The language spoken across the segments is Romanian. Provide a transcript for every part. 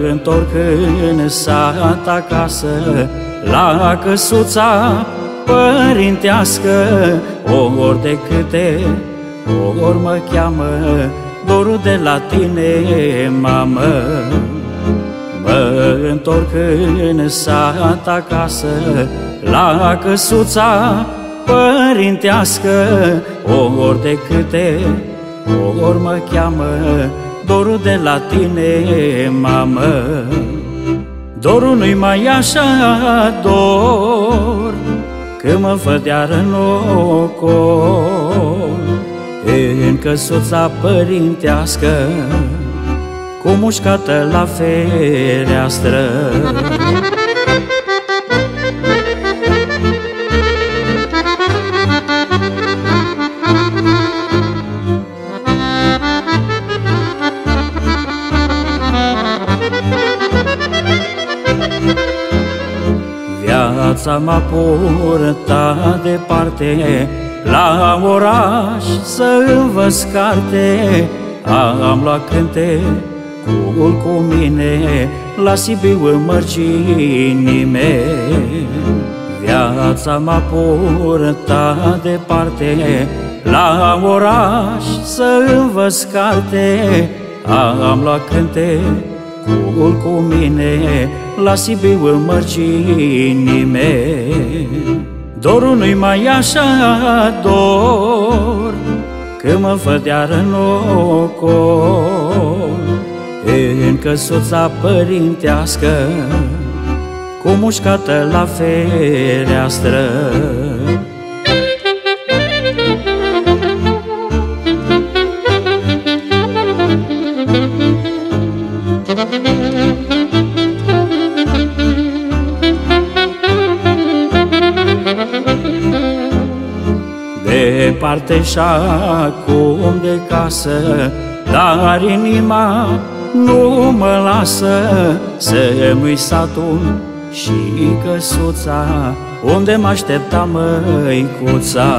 întorc în sat acasă, la căsuța părintească, ori de câte ori mă cheamă dorul de la tine, mamă. Mă întorc în sat acasă, la căsuța părintească, ori de câte ori mă cheamă dorul de la tine, mamă. Dorul nu-i mai așa dor, că mă văd iar în ocol, în căsuța părintească, cu mușcată la fereastră. Viața m-a purtat departe, la oraș să învăț carte. Am luat cântecul cu mine, la Sibiu în mărginii mei. Viața m-a purtat departe, la oraș să învăț carte. Am luat cântecul cu mine, la Sibiu în mărginii mei. Dorul nu-i mai așa dor, că mă văd iar în ocol, în căsuța părintească, cu mușcată la fereastră. Departe și-acum de casă, dar inima nu mă lasă să-mi satul și căsuța unde m-aștepta măicuța.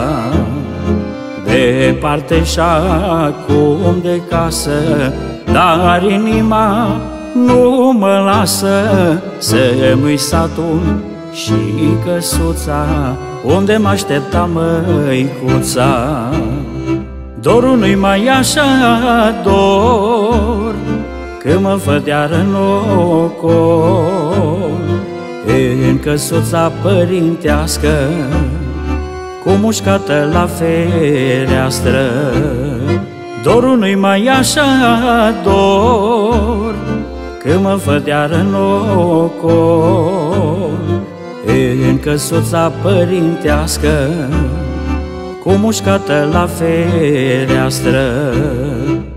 Departe și-acum de casă, dar inima nu mă lasă să-mi satul și căsuța unde m-aștepta măicuța. Dorul nu-i mai așa dor, că mă văd iar în ocol, în căsuța părintească, cu mușcată la fereastră. Dorul nu-i mai așa dor, că mă văd iar în ocol, în căsuța părintească, cu mușcată la fereastră.